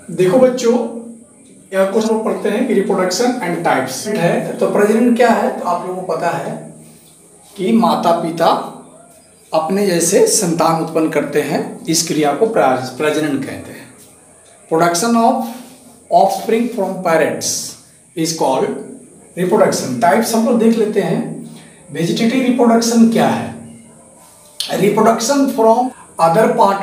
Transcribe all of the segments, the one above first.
देखो बच्चों, यह कुछ लोग पढ़ते हैं कि रिप्रोडक्शन एंड टाइप्स है। तो प्रजनन क्या है, तो आप लोगों को पता है कि माता पिता अपने जैसे संतान उत्पन्न करते हैं, इस क्रिया को प्रजनन कहते हैं। Production of offspring from parents is called reproduction. Types हम लोग देख लेते हैं। वेजिटेटिव रिप्रोडक्शन क्या है? Reproduction from other part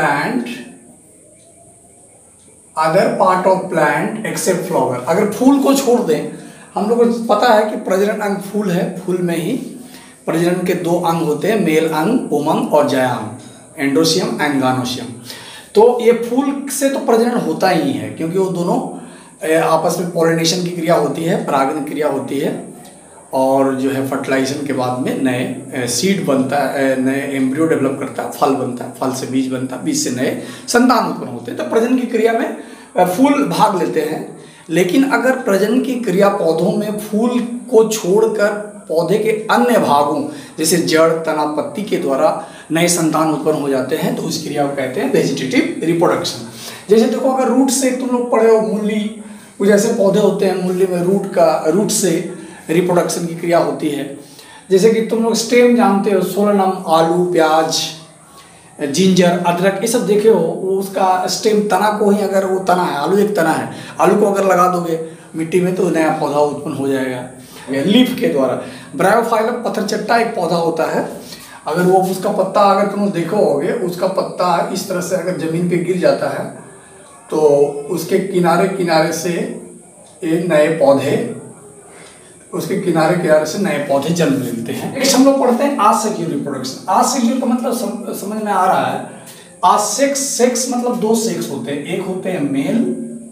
of plant except flower. अगर फूल को छोड़ दें, हम लोग को पता है कि प्रजनन अंग फूल है, फूल में ही प्रजनन के दो अंग होते हैं, मेल अंग पुमंग और जायांग, एंडोसियम एंड गानोसियम। तो ये फूल से तो प्रजनन होता ही है, क्योंकि वो दोनों आपस में पॉलिनेशन की क्रिया होती है, परागण क्रिया होती है, और जो है फर्टिलाइजेशन के बाद में नए सीड बनता है, नए एम्ब्रियो डेवलप करता है, फल बनता है, फल से बीज बनता है, बीज से नए संतान उत्पन्न होते हैं। तो प्रजनन की क्रिया में फूल भाग लेते हैं। लेकिन अगर प्रजनन की क्रिया पौधों में फूल को छोड़कर पौधे के अन्य भागों जैसे जड़, तना, पत्ती के द्वारा नए संतान उत्पन्न हो जाते हैं, तो उस क्रिया को कहते हैं वेजिटेटिव रिप्रोडक्शन। जैसे देखो, अगर रूट से तुम लोग पढ़े हो, मूली, कुछ ऐसे पौधे होते हैं, मूली में रूट से रिप्रोडक्शन की क्रिया होती है। जैसे कि तुम लोग स्टेम जानते हो, सोलनम, आलू, प्याज, जिंजर, अदरक, ये सब देखे हो। वो उसका स्टेम, तना को ही, अगर वो तना है, आलू एक तना है, आलू को अगर लगा दोगे मिट्टी में तो नया पौधा उत्पन्न हो जाएगा लीफ के द्वारा। ब्रायोफाइलम पत्थरचट्टा एक पौधा होता है। अगर वो उसका पत्ता, अगर तुम देखो होगे, उसका पत्ता इस तरह से अगर जमीन पे गिर जाता है तो उसके किनारे किनारे से नए पौधे, उसके किनारे किनारे से नए पौधे जन्म लेते हैं। नेक्स्ट हम लोग पढ़ते हैं आसेक्सुअल रिप्रोडक्शन। आसेक्सुअल का मतलब समझ में आ रहा है। सेक्स मतलब दो सेक्स होते हैं, एक होते हैं मेल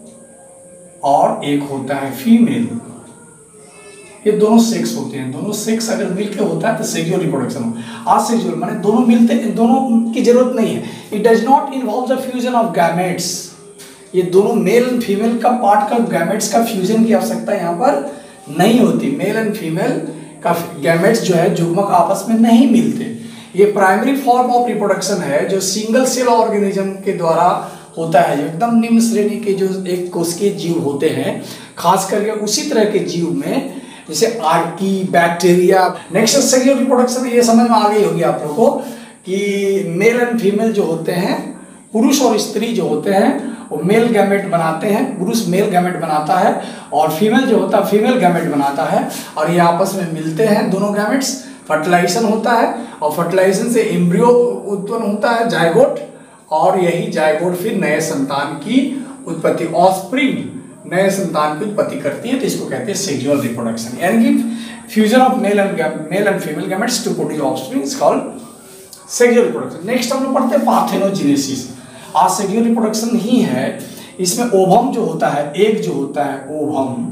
और एक होता है फीमेल। ये दोनों सेक्स होते हैं, दोनों सेक्स अगर मिलकर होता है तो सेक्सुअल रिप्रोडक्शन हो। आसेक्सुअल माने दोनों मिलते हैं, दोनों की जरूरत नहीं है। It does not involve the fusion of gametes. ये दोनों मेल एंड फीमेल का पार्ट का गैमेट्स का फ्यूजन की आवश्यकता यहाँ पर नहीं होती। मेल एंड फीमेल का गैमेट्स जो है युग्मक आपस में नहीं मिलते। ये प्राइमरी फॉर्म ऑफ रिप्रोडक्शन है जो सिंगल सेल ऑर्गेनिज्म के द्वारा होता है, जो एकदम निम्न श्रेणी के जो एक कोशिकीय जीव होते हैं, खास करके उसी तरह के जीव में जैसे archaea, bacteria. Next sexual reproduction, ये समझ में आ गई होगी आप लोगों को कि मेल एंड फीमेल जो होते हैं, पुरुष और स्त्री जो होते हैं वो मेल गैमेट बनाते हैं, पुरुष मेल गैमेट बनाता है और फीमेल जो होता है फीमेल गैमेट बनाता है, और ये आपस में मिलते हैं दोनों गैमेट्स। फर्टिलाइजेशन होता है और फर्टिलाइजेशन से एम्ब्रियो उत्पन्न होता है, जायगोट, और यही जायगोट फिर नए संतान की उत्पत्ति, ऑफस्प्रिंग, नए संतान की उत्पत्ति करती है। तो इसको कहते हैं सेक्सुअल रिप्रोडक्शन, यानी कि fusion of male and female gametes to produce offspring is called sexual reproduction. Next हम लोग पढ़ते हैं पार्थेनोजेनेसिस। सेक्सुअल रिप्रोडक्शन ही है। इसमें ओवम जो होता है, एग जो होता है, ओवम,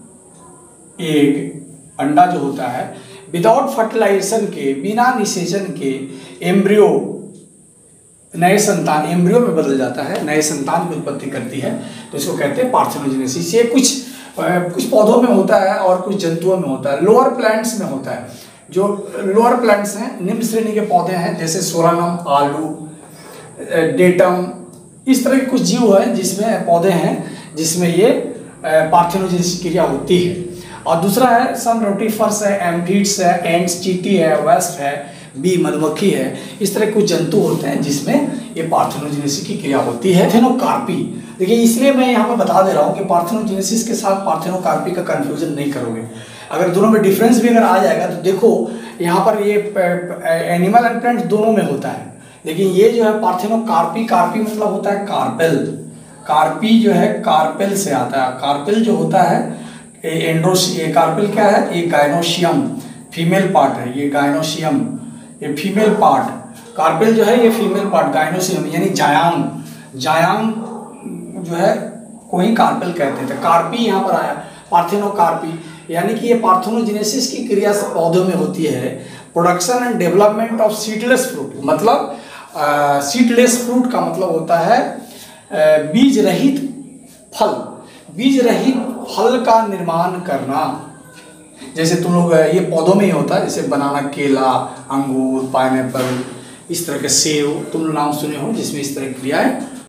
एग, अंडा जो होता है, विदाउट फर्टिलाइजेशन के, बिना निषेचन के एम्ब्रियो, नए संतान एम्ब्रियो में बदल जाता है, नए संतान की उत्पत्ति करती है, तो इसको कहते हैं पार्थेनोजेनेसिस। ये कुछ पौधों में होता है और कुछ जंतुओं में होता है, लोअर प्लांट्स में होता है। जो लोअर प्लांट्स हैं, निम्न श्रेणी के पौधे हैं, जैसे सोलानम, आलू, डेटम, इस तरह के कुछ जीव हैं जिसमें पौधे हैं जिसमें ये पार्थेनोजेनेसिस क्रिया होती है। और दूसरा है सम रोटिफर्स है, एम्फीड्स है, एंट्स, चींटी है, वेस्प है, बी, मधुमक्खी है। इस तरह कुछ जंतु होते हैं जिसमें ये पार्थेनोजेनेसिस की क्रिया होती है। पार्थेनोकार्पी, देखिए इसलिए मैं यहाँ पर बता दे रहा हूँ कि पार्थेनोजेनेसिस के साथ पार्थेनोकार्पी का कंफ्यूजन नहीं करोगे। अगर दोनों में डिफरेंस भी अगर आ जाएगा तो देखो यहाँ पर ये एनिमल एंड प्लांट दोनों में होता है, लेकिन ये जो है पार्थेनोकार्पी, कार्पी मतलब होता है कार्पेल, कार्पी जो है कार्पेल से आता है। कार्पेल जो होता है कार्पेल क्या है? ये गायनोशियम फीमेल पार्ट है, ये गायनोशियम, ये फीमेल पार्ट। कार्पेल जो है ये फीमेल पार्ट, गायनोशियम यानी जायांग, जायांग जो है को ही कार्पेल कहते थे। कार्पी यहाँ पर आया, पार्थेनोकार्पी, यानी कि ये पार्थेनोजेनेसिस की क्रिया पौधों में होती है। Production and development of seedless fruit, मतलब सीडलेस फ्रूट का मतलब होता है बीज रहित फल, बीज रहित फल का निर्माण करना। जैसे तुम लोग ये पौधों में ही होता है, जैसे बनाना, केला, अंगूर, पाइनएप्पल, इस तरह के सेब, तुम लोग नाम सुने हो जिसमें इस तरह की क्रियाएं